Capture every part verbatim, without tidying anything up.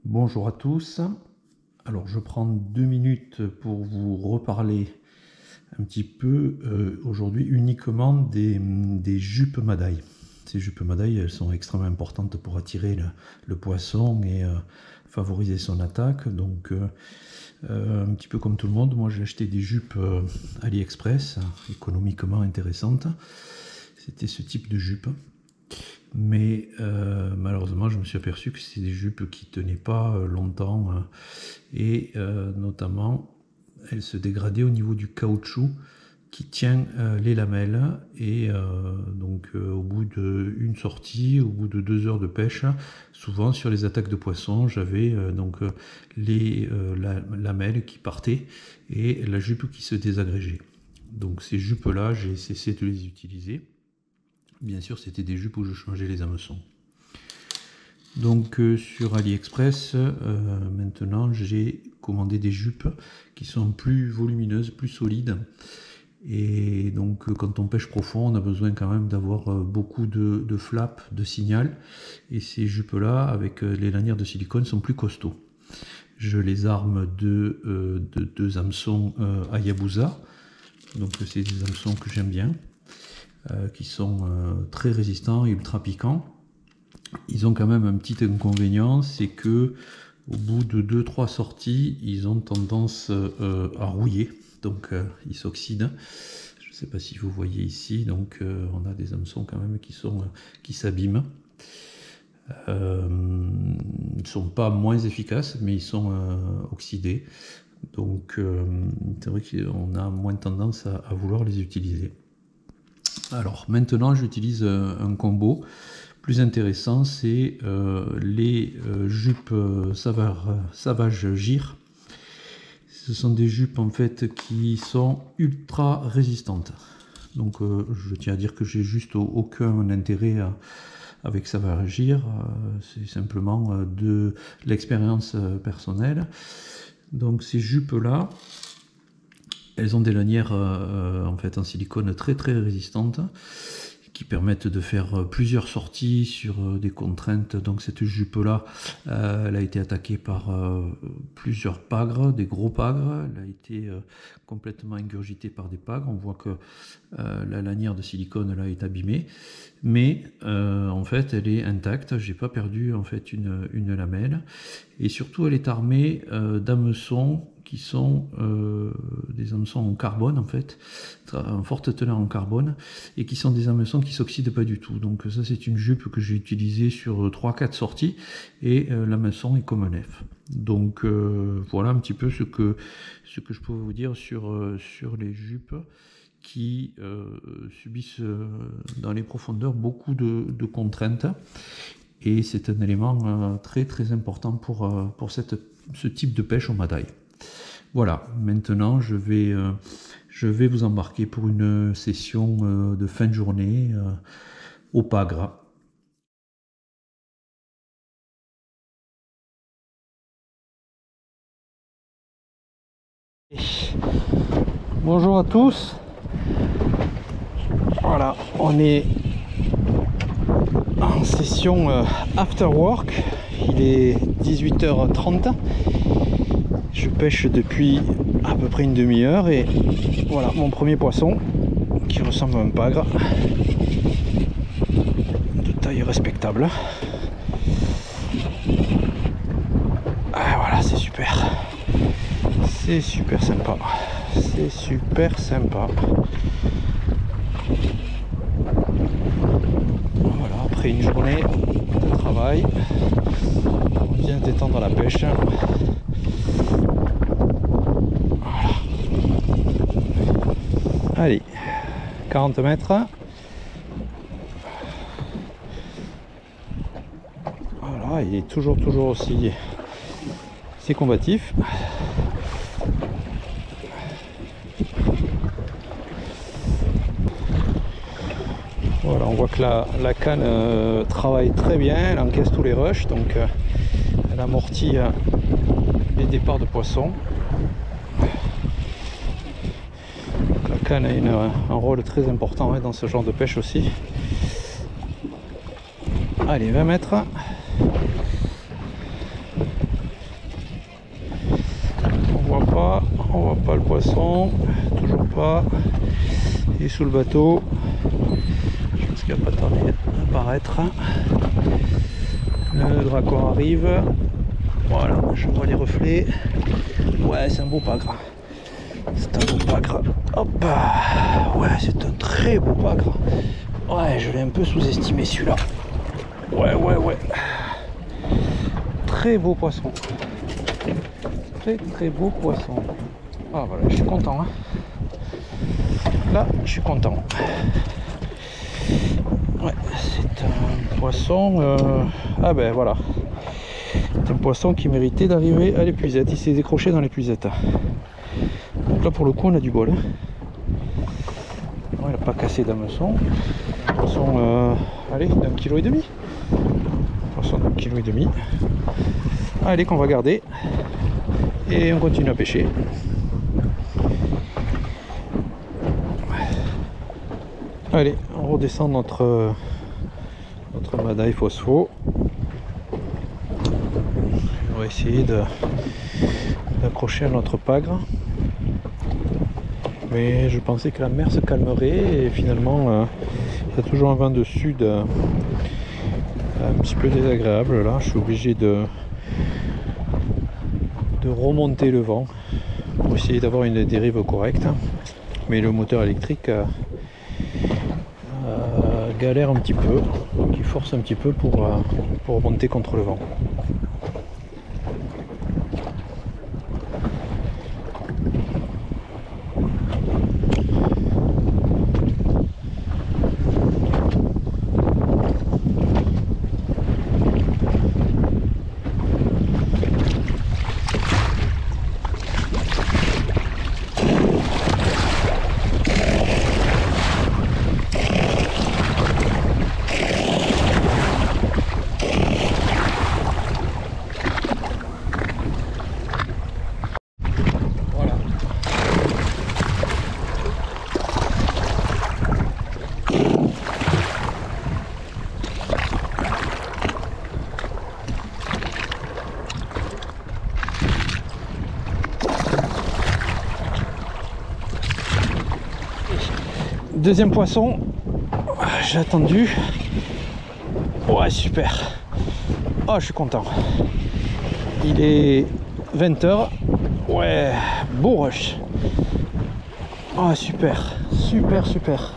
Bonjour à tous. Alors je prends deux minutes pour vous reparler un petit peu euh, aujourd'hui uniquement des, des jupes Madaï. Ces jupes Madaï, elles sont extrêmement importantes pour attirer le, le poisson et euh, favoriser son attaque. Donc euh, euh, un petit peu comme tout le monde, moi j'ai acheté des jupes euh, AliExpress, économiquement intéressantes. C'était ce type de jupe. Mais euh, malheureusement, je me suis aperçu que c'est des jupes qui ne tenaient pas euh, longtemps euh, et euh, notamment, elles se dégradaient au niveau du caoutchouc qui tient euh, les lamelles. Et euh, donc, euh, au bout d'une sortie, au bout de deux heures de pêche, souvent sur les attaques de poissons, j'avais euh, donc euh, les euh, la, lamelles qui partaient et la jupe qui se désagrégeait. Donc, ces jupes-là, j'ai cessé de les utiliser. Bien sûr, c'était des jupes où je changeais les hameçons. Donc euh, sur AliExpress, euh, maintenant j'ai commandé des jupes qui sont plus volumineuses, plus solides. Et donc euh, quand on pêche profond, on a besoin quand même d'avoir euh, beaucoup de, de flaps, de signal. Et ces jupes-là, avec euh, les lanières de silicone, sont plus costauds. Je les arme de, euh, de deux hameçons euh, Hayabusa. Donc c'est des hameçons que j'aime bien. Euh, qui sont euh, très résistants et ultra piquants. Ils ont quand même un petit inconvénient, c'est que au bout de deux trois sorties, ils ont tendance euh, à rouiller, donc euh, ils s'oxydent. Je ne sais pas si vous voyez ici, donc euh, on a des hameçons quand même qui sont qui s'abîment. Euh, ils ne sont pas moins efficaces, mais ils sont euh, oxydés. Donc euh, c'est vrai qu'on a moins tendance à, à vouloir les utiliser. Alors maintenant j'utilise un combo plus intéressant, c'est euh, les euh, jupes Savage, Savage Gir. Ce sont des jupes en fait qui sont ultra résistantes. Donc euh, je tiens à dire que j'ai juste aucun intérêt à, avec Savage Gir, euh, c'est simplement euh, de l'expérience personnelle. Donc ces jupes là, elles ont des lanières euh, en fait en silicone très très résistantes qui permettent de faire plusieurs sorties sur des contraintes. Donc cette jupe là, euh, elle a été attaquée par euh, plusieurs pagres, des gros pagres. Elle a été euh, complètement ingurgitée par des pagres. On voit que euh, la lanière de silicone là est abîmée, mais euh, en fait elle est intacte. J'ai pas perdu en fait une, une lamelle, et surtout elle est armée euh, d'hameçons qui sont euh, des hameçons en carbone en fait, en forte teneur en carbone, et qui sont des hameçons qui s'oxydent pas du tout. Donc ça c'est une jupe que j'ai utilisée sur trois quatre sorties, et euh, l'hameçon est comme neuf. Donc euh, voilà un petit peu ce que, ce que je peux vous dire sur, euh, sur les jupes qui euh, subissent euh, dans les profondeurs beaucoup de, de contraintes. Et c'est un élément euh, très très important pour, euh, pour cette, ce type de pêche au Madaï. Voilà, maintenant je vais, euh, je vais vous embarquer pour une session euh, de fin de journée euh, au Pagre. Bonjour à tous. Voilà, on est en session euh, after work. Il est dix-huit heures trente. Je pêche depuis à peu près une demi-heure et voilà mon premier poisson qui ressemble à un pagre de taille respectable. Ah, voilà, c'est super, c'est super sympa, c'est super sympa. Voilà, après une journée de travail, on vient détendre la pêche. Allez, quarante mètres. Voilà, il est toujours toujours aussi, c'est combatif. Voilà, on voit que la, la canne euh, travaille très bien, elle encaisse tous les rushs, donc euh, elle amortit euh, les départs de poissons. La canne a une, un rôle très important hein, dans ce genre de pêche aussi. Allez, vingt mètres. voit pas le poisson, toujours pas. Il est sous le bateau. Je pense qu'il va pas tarder à apparaître. Le dracor arrive. Voilà, je vois les reflets. Ouais, c'est un beau pagre. C'est un beau pagre. Hop. Ouais, c'est un très beau pagre. Ouais, je l'ai un peu sous-estimé celui-là. Ouais, ouais, ouais. Très beau poisson. Très très beau poisson. Ah voilà, je suis content. Hein. Là, je suis content. Ouais, c'est un poisson. Euh... Ah ben voilà. C'est un poisson qui méritait d'arriver à l'épuisette. Il s'est décroché dans l'épuisette. Donc là, pour le coup, on a du bol. Hein. Ouais, il n'a pas cassé d'hameçon. Poisson, euh... allez, d'un kilo et demi. Poisson d'un kilo et demi. Allez, qu'on va garder. Et on continue à pêcher. Allez, on redescend notre notre madaille phospho. On va essayer de d'accrocher à notre pagre. Mais je pensais que la mer se calmerait et finalement euh, il y a toujours un vent de sud euh, un petit peu désagréable. Là, je suis obligé de de remonter le vent pour essayer d'avoir une dérive correcte. Mais le moteur électrique euh, euh, galère un petit peu, donc il force un petit peu pour, euh, pour remonter contre le vent. Deuxième poisson, j'ai attendu. Ouais, super. Oh, je suis content. Il est vingt heures. Ouais, beau rush. Oh, super, super, super.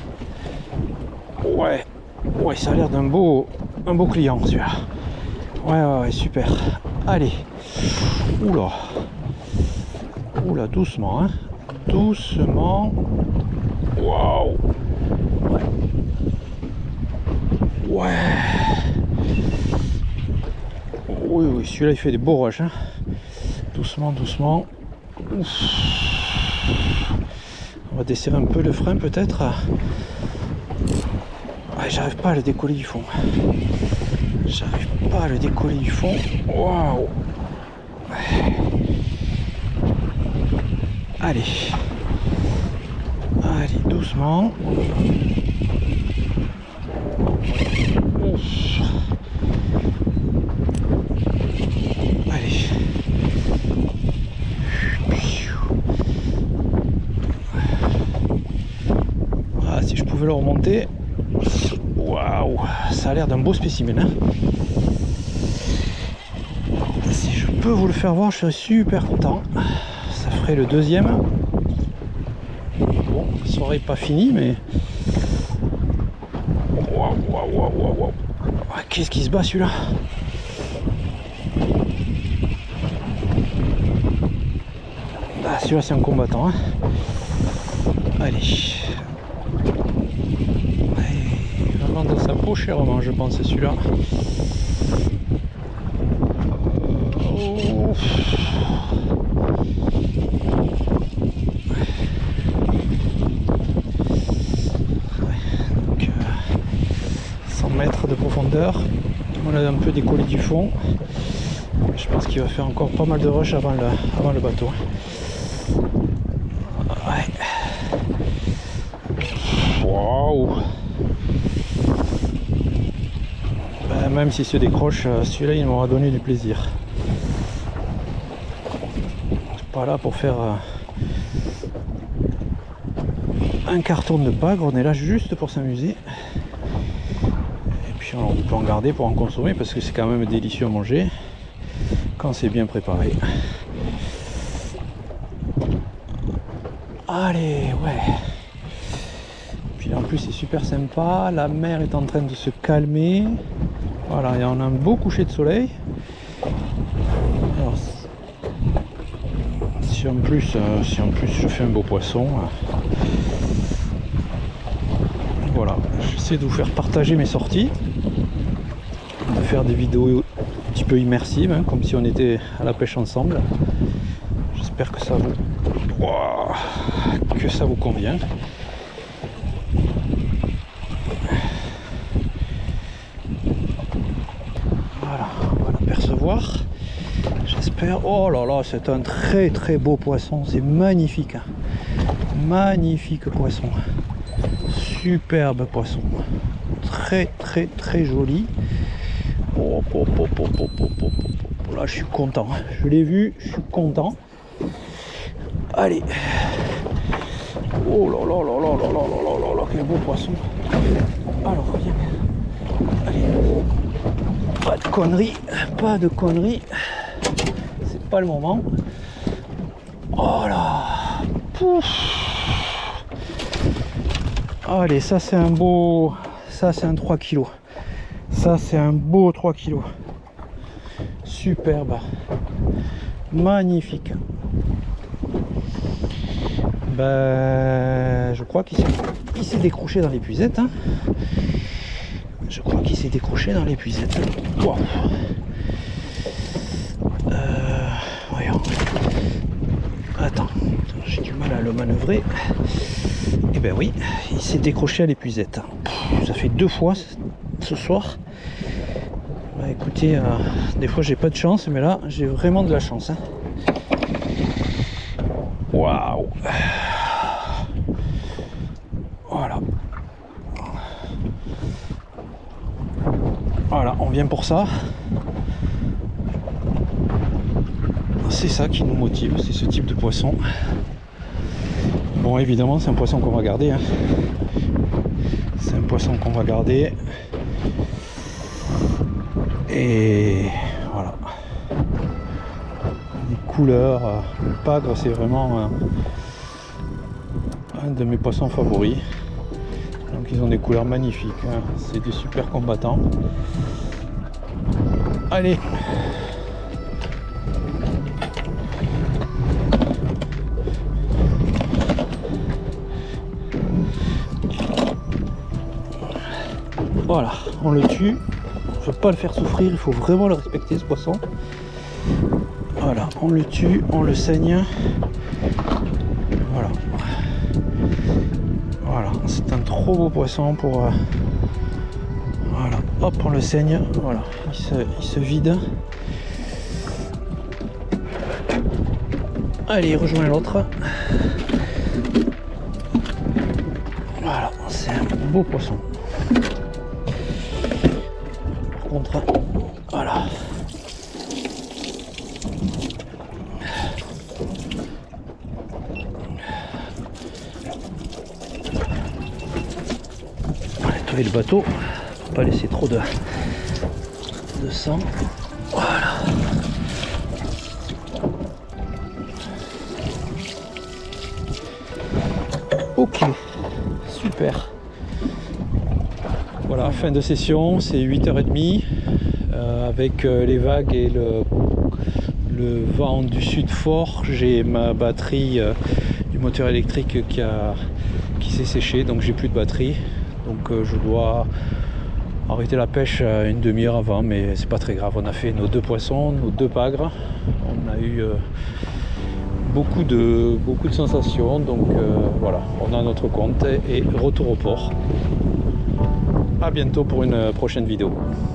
Ouais, ouais, ça a l'air d'un beau, un beau client celui-là. Ouais, ouais, ouais, super. Allez. Oula. Oula, doucement, hein. Doucement. Waouh. Ouais. Ouais. Oui, oui, celui-là il fait des beaux rushs. Hein. Doucement, doucement. Ouf. On va desserrer un peu le frein peut-être. Ouais, j'arrive pas à le décoller du fond. J'arrive pas à le décoller du fond. Waouh. Allez. Allez, doucement. Ouf. Allez. Ah, si je pouvais le remonter. Waouh, ça a l'air d'un beau spécimen. Hein. Si je peux vous le faire voir, je serais super content. Ça ferait le deuxième. Bon, la soirée n'est pas finie, mais... Waouh, waouh, waouh, waouh, waouh. Qu'est-ce qui se bat celui-là? Ah, celui-là c'est un combattant. Hein. Allez. Il va vendre sa peau chèrement, je pense, c'est celui-là. Oh. Mètres de profondeur, on a un peu décollé du fond. Je pense qu'il va faire encore pas mal de rush avant le, avant le bateau. Ouais. Waouh. Ben, même s'il se décroche, celui-là il m'aura donné du plaisir. Je suis pas là pour faire un carton de pagre, on est là juste pour s'amuser. Et puis on peut en garder pour en consommer parce que c'est quand même délicieux à manger quand c'est bien préparé. Allez, ouais. Puis là en plus c'est super sympa, la mer est en train de se calmer. Voilà, et on a un beau coucher de soleil. Alors, si en plus, euh, si en plus je fais un beau poisson, euh, voilà, j'essaie de vous faire partager mes sorties, de faire des vidéos un petit peu immersives, hein, comme si on était à la pêche ensemble. J'espère que ça vous, wow, que ça vous convient. Voilà, on va l'apercevoir. J'espère. Oh là là, c'est un très très beau poisson, c'est magnifique. Magnifique poisson. Superbe poisson. Très très très joli. Oh, oh, oh, oh, oh, oh, oh, oh. Là, je suis content. Je l'ai vu, je suis content. Allez. Oh là là là là là là là là là, quel beau poisson. Alors, viens. Allez. Pas de conneries, pas de conneries. C'est pas le moment. Oh là. Pouf. Allez, ça c'est un beau. Ça c'est un trois kilos. Ça c'est un beau trois kilos. Superbe. Magnifique. Ben, je crois qu'il s'est décroché dans l'épuisette. Hein. Je crois qu'il s'est décroché dans l'épuisette. Wow. Euh, voyons. Attends, j'ai du mal à le manœuvrer. Et ben oui, il s'est décroché à l'épuisette. Ça fait deux fois ce soir. Bah, écoutez, euh, des fois j'ai pas de chance, mais là j'ai vraiment de la chance. Hein. Waouh. Voilà. Voilà, on vient pour ça. C'est ça qui nous motive, c'est ce type de poisson. Bon, évidemment, c'est un poisson qu'on va garder. Hein. C'est un poisson qu'on va garder. Et voilà. Les couleurs, le pagre, c'est vraiment un, un de mes poissons favoris. Donc ils ont des couleurs magnifiques. Hein. C'est des super combattants. Allez. Voilà, on le tue. Il ne faut pas le faire souffrir, il faut vraiment le respecter ce poisson. Voilà, on le tue, on le saigne. Voilà. Voilà, c'est un trop beau poisson pour... Euh... Voilà, hop, on le saigne. Voilà, il se, il se vide. Allez, il rejoint l'autre. Voilà, c'est un beau poisson. Par contre, voilà. On va nettoyer le bateau pour pas laisser trop de, de sang. Voilà. Ok, super. Voilà, fin de session, c'est huit heures trente euh, avec euh, les vagues et le, le vent du sud fort. J'ai ma batterie euh, du moteur électrique qui, a, qui s'est séchée, donc j'ai plus de batterie. Donc euh, je dois arrêter la pêche euh, une demi-heure avant, mais c'est pas très grave. On a fait nos deux poissons, nos deux pagres. On a eu euh, beaucoup de, beaucoup de sensations, donc euh, voilà, on a notre compte et retour au port. À bientôt pour une prochaine vidéo.